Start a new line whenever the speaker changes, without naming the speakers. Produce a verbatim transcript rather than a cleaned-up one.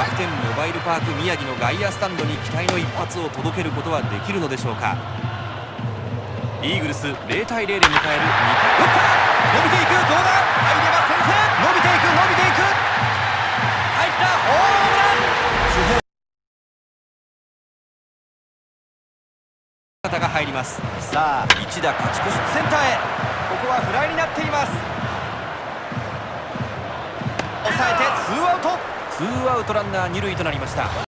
楽天モバイルパーク宮城の外野スタンドに期待の一発を届けることはできるのでしょうか。イーグルスゼロたいゼロで迎えるにかい、打った伸びていく、どうだ、入れば先制、伸びていく伸びていく、入った、ホームラン。主砲が入ります。さあ一打勝ち越し、センターへ、ここはフライになっています。抑えてツーアウト、ツーアウトランナー二塁となりました。